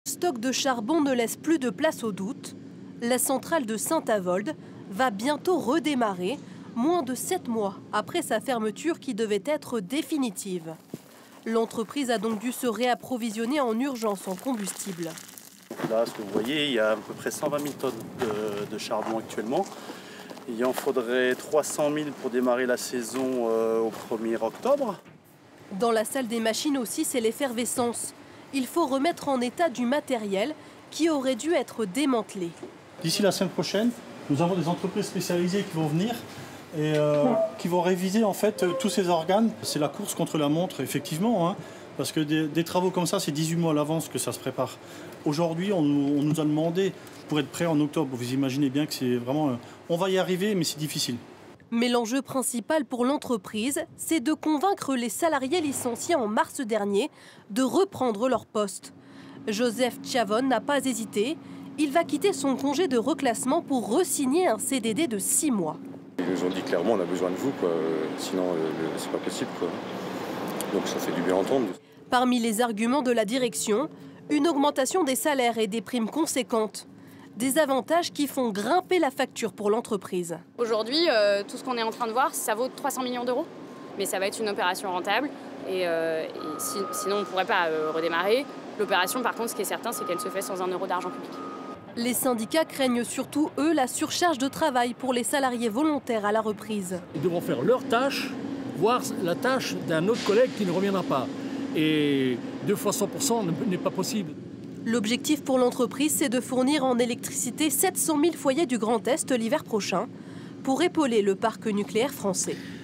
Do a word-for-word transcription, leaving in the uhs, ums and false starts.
Stock de charbon ne laisse plus de place au doute. La centrale de Saint-Avold va bientôt redémarrer, moins de sept mois après sa fermeture qui devait être définitive. L'entreprise a donc dû se réapprovisionner en urgence en combustible. Là, ce que vous voyez, il y a à peu près cent vingt mille tonnes de, de charbon actuellement. Il en faudrait trois cent mille pour démarrer la saison euh, au premier octobre. Dans la salle des machines aussi, c'est l'effervescence. Il faut remettre en état du matériel qui aurait dû être démantelé. D'ici la semaine prochaine, nous avons des entreprises spécialisées qui vont venir et euh, qui vont réviser en fait tous ces organes. C'est la course contre la montre, effectivement, hein, parce que des, des travaux comme ça, c'est dix-huit mois à l'avance que ça se prépare. Aujourd'hui, on, on nous a demandé pour être prêt en octobre. Vous imaginez bien que c'est vraiment... On va y arriver, mais c'est difficile. Mais l'enjeu principal pour l'entreprise, c'est de convaincre les salariés licenciés en mars dernier de reprendre leur poste. Joseph Chavon n'a pas hésité. Il va quitter son congé de reclassement pour re-signer un C D D de six mois. Ils nous ont dit clairement on a besoin de vous, quoi. Sinon euh, c'est pas possible, quoi. Donc ça fait du bien entendre. Parmi les arguments de la direction, une augmentation des salaires et des primes conséquentes. Des avantages qui font grimper la facture pour l'entreprise. Aujourd'hui, euh, tout ce qu'on est en train de voir, ça vaut trois cents millions d'euros. Mais ça va être une opération rentable. Et, euh, et si, sinon, on ne pourrait pas euh, redémarrer. L'opération, par contre, ce qui est certain, c'est qu'elle se fait sans un euro d'argent public. Les syndicats craignent surtout, eux, la surcharge de travail pour les salariés volontaires à la reprise. Ils devront faire leur tâche, voire la tâche d'un autre collègue qui ne reviendra pas. Et deux fois cent pour cent n'est pas possible. L'objectif pour l'entreprise, c'est de fournir en électricité sept cent mille foyers du Grand Est l'hiver prochain pour épauler le parc nucléaire français.